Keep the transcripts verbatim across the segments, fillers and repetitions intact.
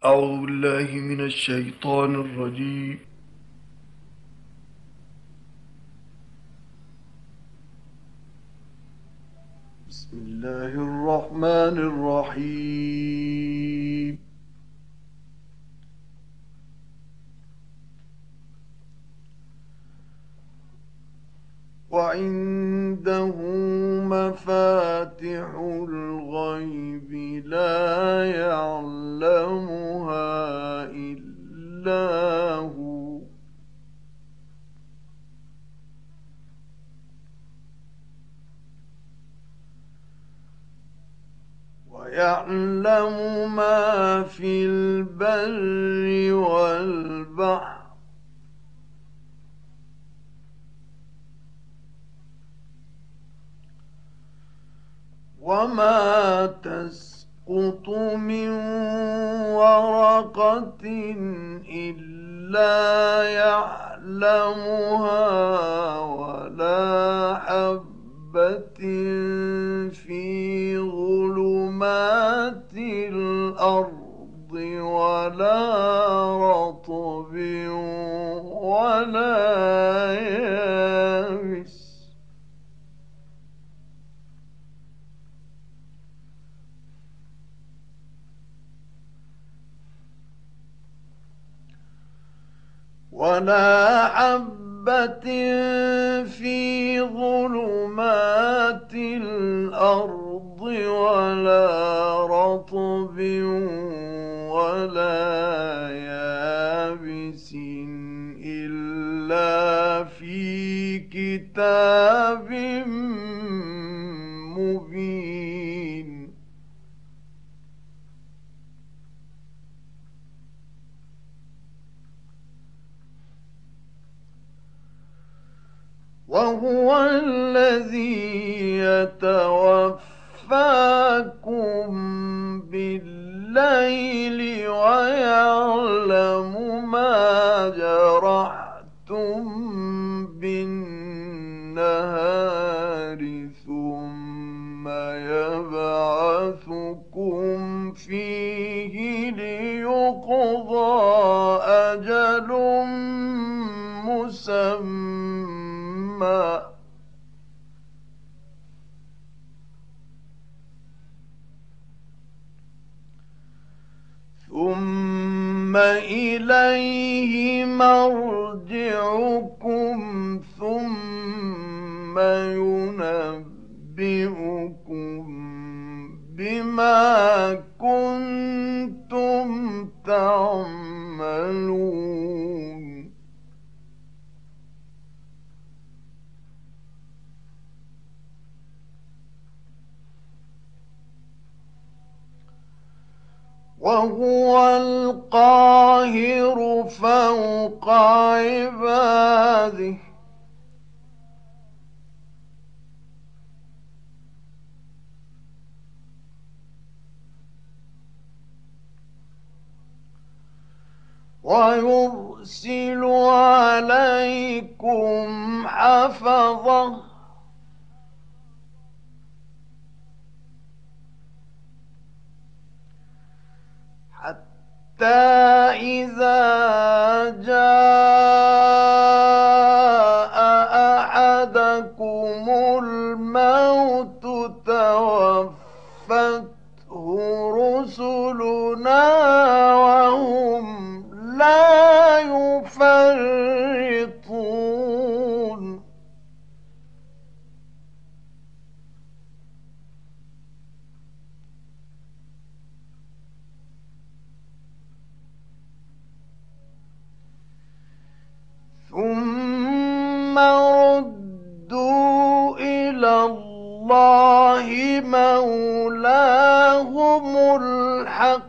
أعوذ بالله من الشيطان الرجيم. بسم الله الرحمن الرحيم. وعنده مفاتح الغيب لا يعلمها إلا هو ويعلم ما في البر والبحر وما تسقط من ورقة إلا يعلمها ولا حبة في ظلمات الأرض ولا رطب ولا يابس ولا حبة في ظلمات الأرض ولا رطب ولا يابس إلا في كتاب مبين. وهو الذي يتوفاكم بالليل ويعلم ما جرحتم بالنهار ثم يبعثكم فيه ليقضى أجل مسمى ثم إليه مرجعكم ثم ينبئكم بما كنتم تعملون. وهو القاهر فوق عباده ويرسل عليكم حفظه حتى إذا جاء أحدكم الموت توفته رسلنا وهم لا يفرطون. ثم ردوا إلى الله مولاهم الحق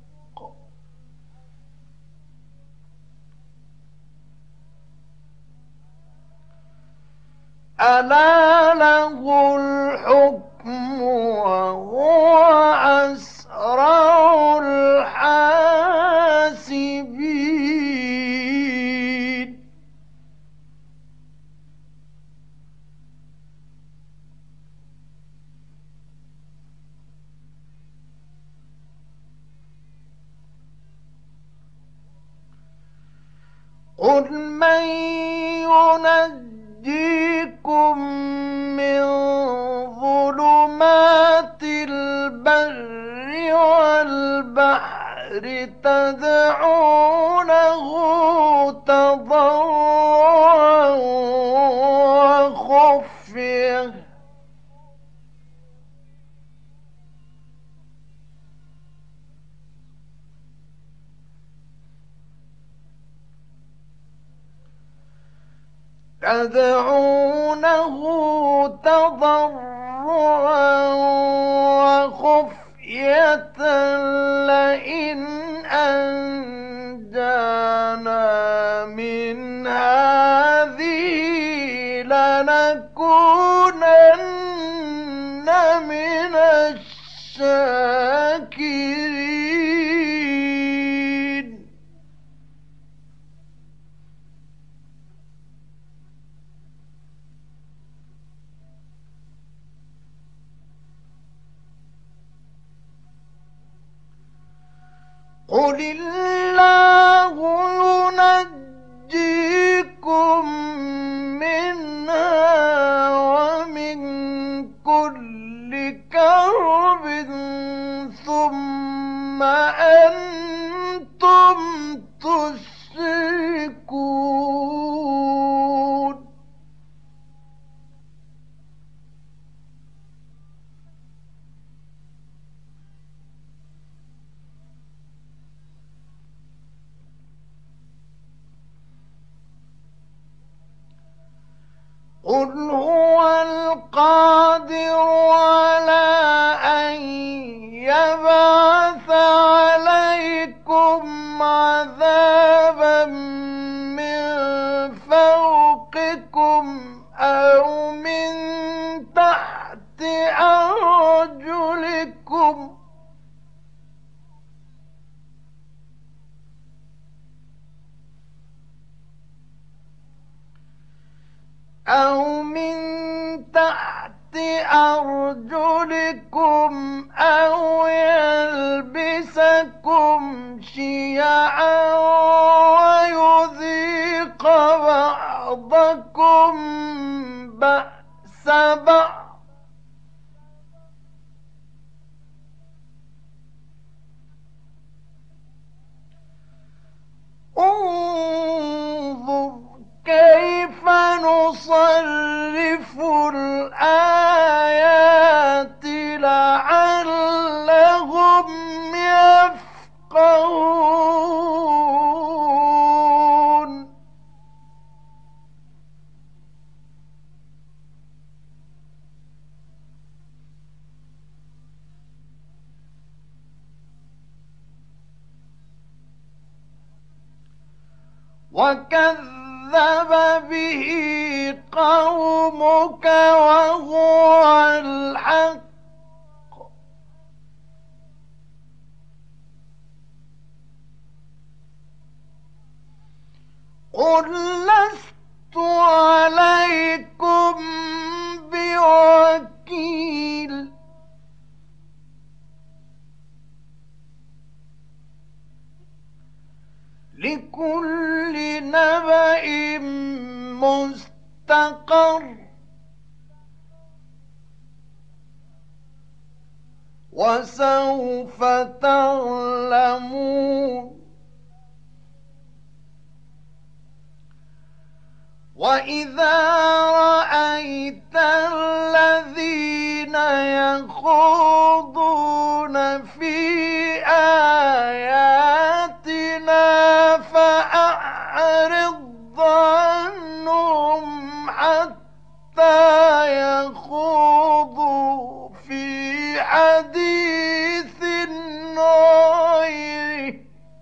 ألا له الحكم وهو أسرع الحاسبين. قل من ينجيكم من ظلمات البر والبحر تدعونه تضرعا وخفية تدعونه تضرعا وخفية لئن أنجانا من هذه لنكونن من الشاكرين. قل الله ينجيكم منها ومن كل كرب ثم أنتم تشركون. قل هو القادر على أن يبعث عليكم عذابا من فوقكم أو من تحت أرجلكم أو من تحت أرجلكم أو يلبسكم شيعا ويذيق بعضكم بأس بعض. انظر كيف نصرف الآيات لعلهم يفقهون. وكذب به قومك وهو الحق قل لست عليكم بوكيل لكل نبأ مستقر وسوف تعلمون. وإذا رأيت الذين يخوضون في آياتنا فأعرض عنهم حتى يخوضوا في حديث غيره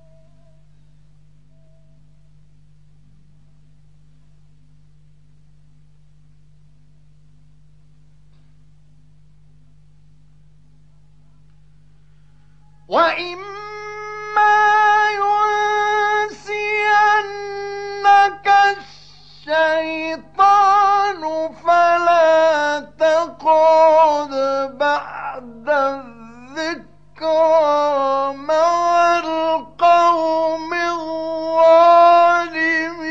وإما ينسينك الشيطان فلا تقعد بعد الذكرى مع القوم الظالمين.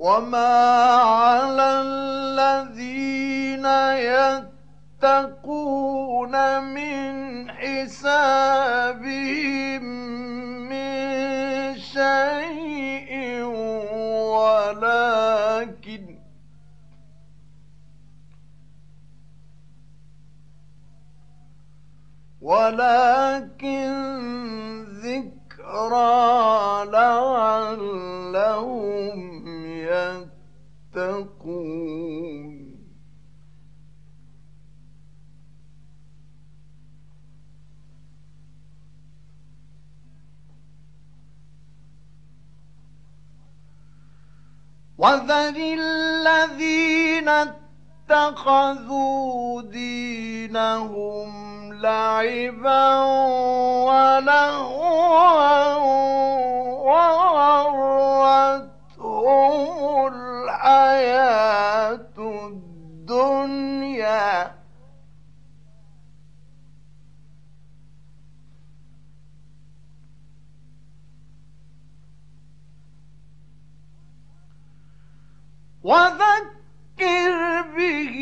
وما على الذين يتقون من حسابهم من شيء ولكن ولكن ذكرى لعلهم يتقون. وذر الذين اتخذوا دينهم لعبا ولهوا وغرتهم الحياة الدنيا وذكر به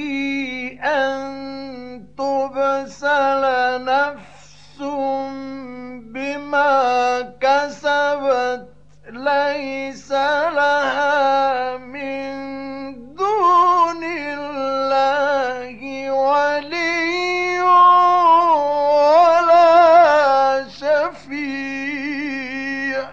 أن تبسل نفس بما كسبت ليس لها من دون الله ولي ولا شفيع.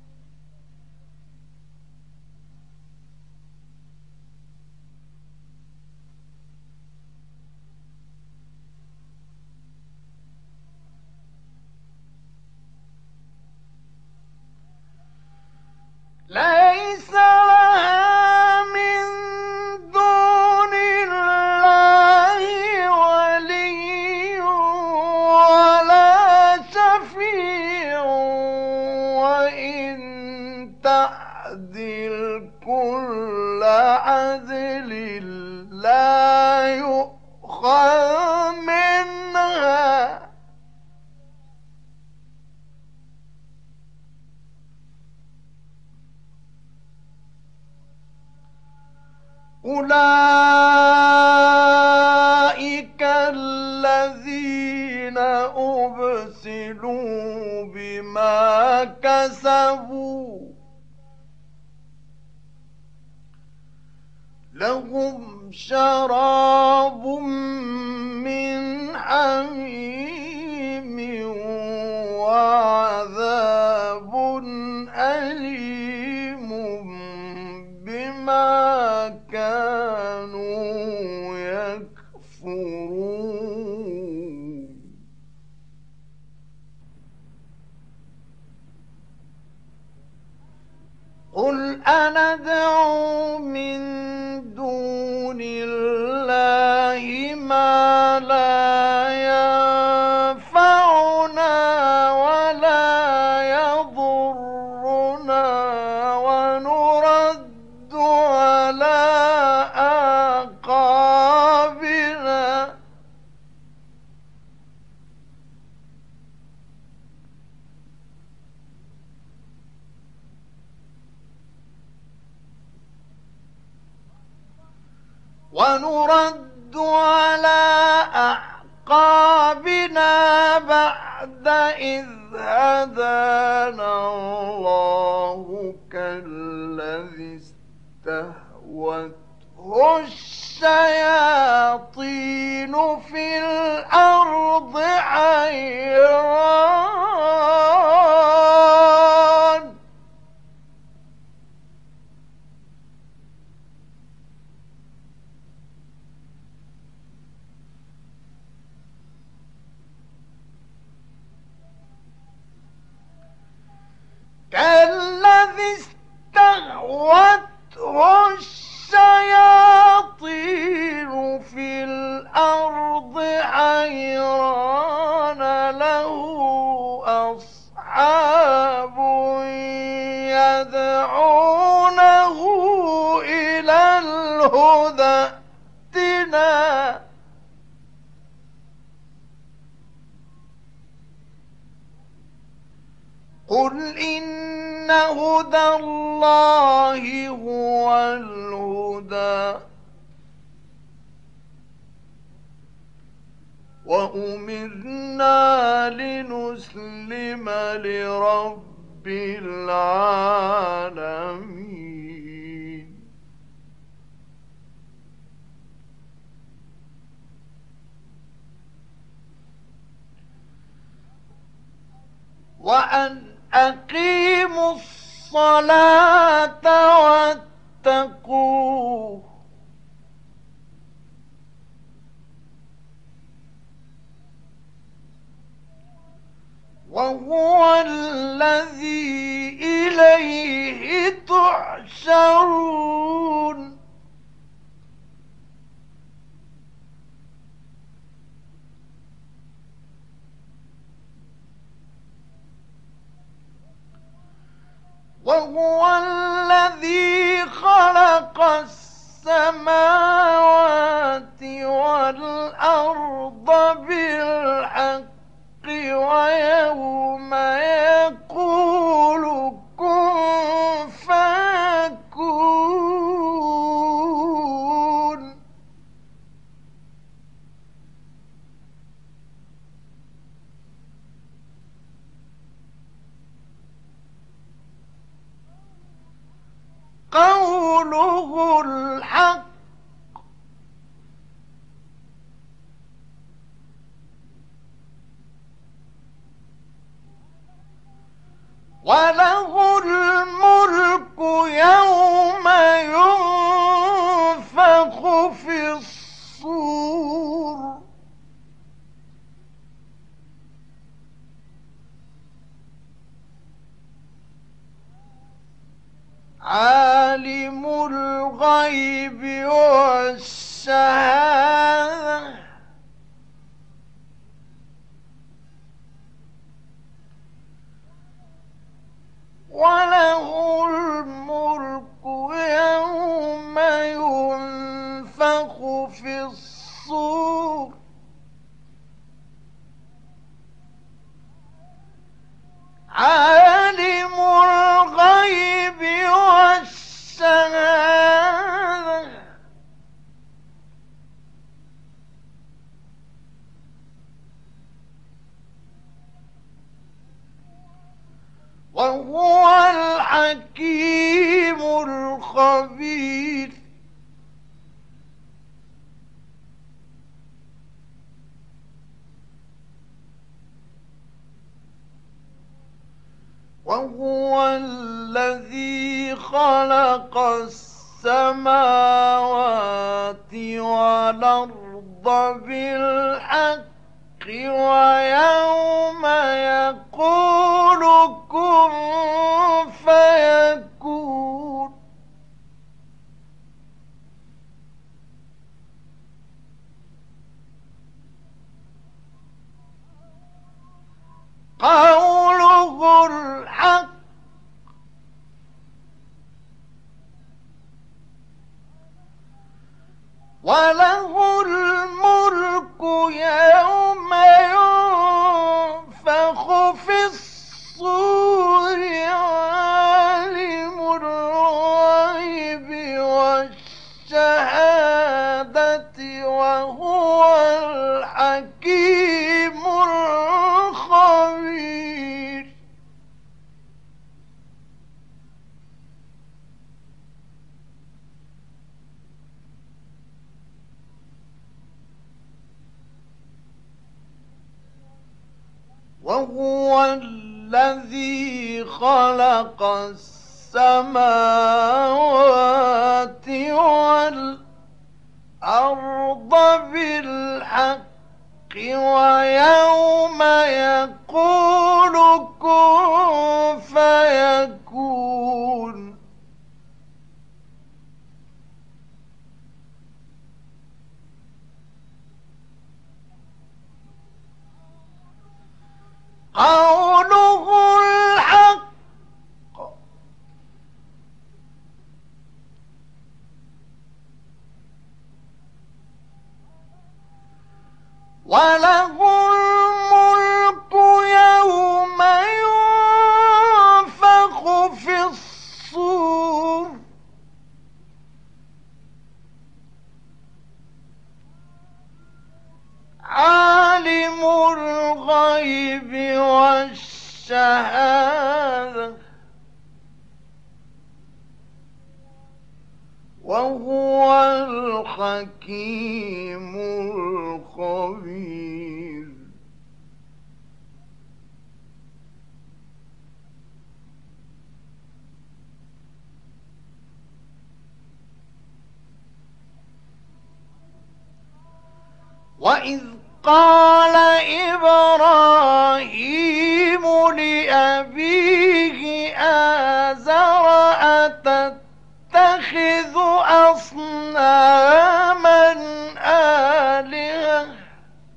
ليس لها من دون الله ولي ولا شفيع وإن تعدل كل عدل لا يؤخذ منها أولئك الذين أبسلوا بما كسبوا لهم شراب من حميم وعذاب أليم بما كانوا يكفرون. قل أندعو من دون الله ما لا ينفعنا ولا يضرنا ونرد على أعقابنا ونرد على أعقابنا بعد إذ هدانا الله كالذي استهوته الشياطين في الأرض حيران كالذي استهوته الشياطين في الأرض حيران له أصحاب يدعونه إلى الهدى ائتنا قل إن هدى الله هو الهدى وأمرنا لنسلم لرب العالمين. وأن أقيموا الصلاة واتقوه وهو الذي إليه تحشرون. وهو الذي خلق السماوات والأرض بالحق ويوم يقول كن فيكون قوله الحق وله الملك يوم ينفخ في الصور عالم الغيب والشهادة وله الملك يوم ينفخ في الصور عالم الغيب والشهادة وهو الحكيم الخبير. وهو الذي خلق السماوات والأرض بالحق ويوم يقول كن فيكون قوله الحق وله الملك يوم ينفخ في الصور عالم الغيب والشهادة وهو الحكيم الخبير. وهو الذي خلق السماوات والأرض بالحق ويوم يقول كن فيكون قوله الحق وله الملك يوم ينفخ وهو الحكيم الخبير. وإذ قال إبراهيم لأبيه آزر أتتخذ أصناما آلهة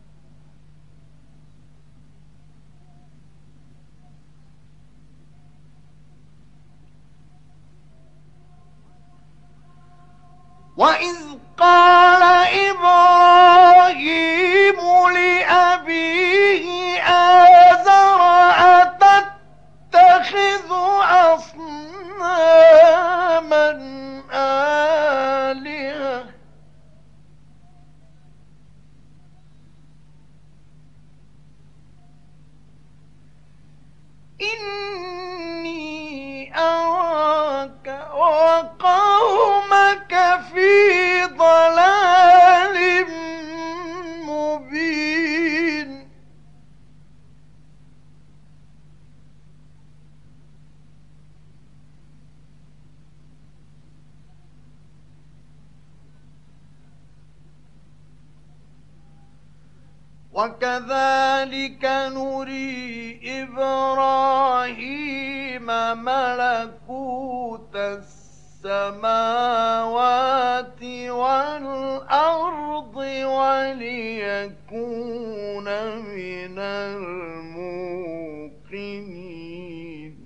وإذ قال إبراهيم لأبيه آزر أتتخذ أصناما آلهة إني أراك وقومك في ضلال مبين. وكذلك نري إبراهيم ملكوت السماوات والأرض وليكون من الموقنين.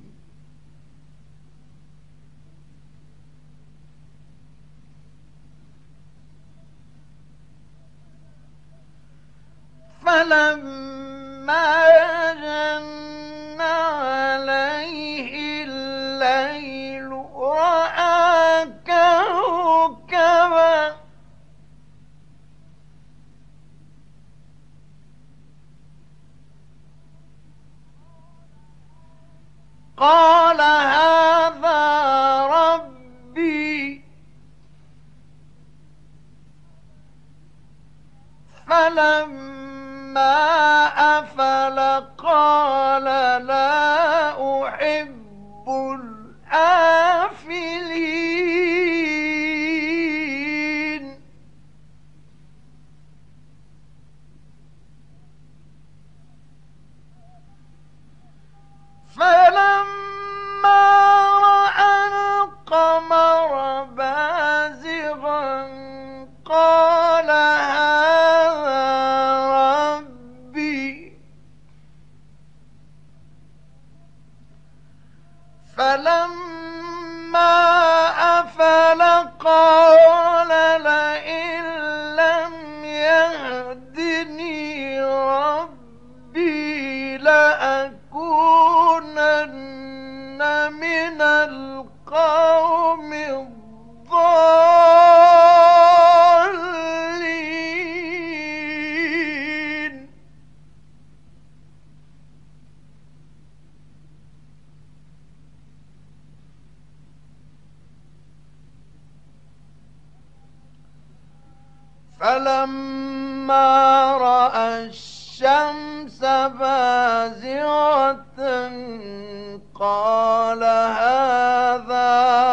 فلما جن عليه الليل رأى كوكبا قال هذا ربي. فلما أفل قال لا أحب الآفلين. فلما رأى القمر بازغا قال هذا ربي. فلما أفل قال لئن لم يهدني ربي لأكونن من القوم الضالين. فلما رأى الشمس بازغة قال هذا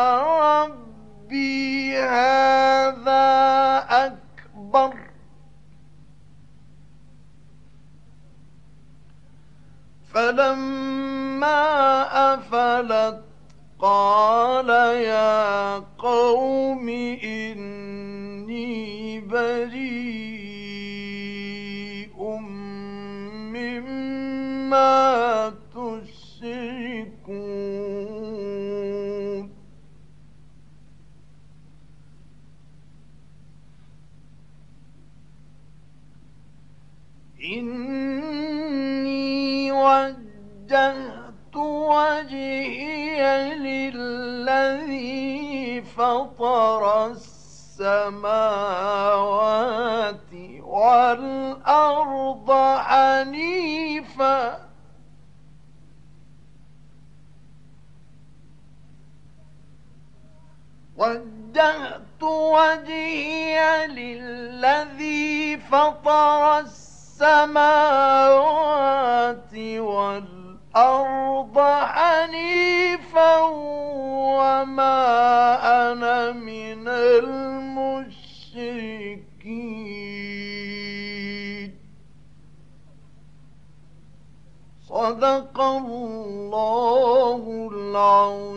ربي هذا أكبر. فلما أفلت قال يا قوم إني بريء مما تشركون. إني وجهت وجهي للذي فطر السماوات والأرض حنيفا وجهت وجهت وجهي للذي فطر السماوات والأرض حنيفا وما أنا من المشركين. صدق الله العظيم.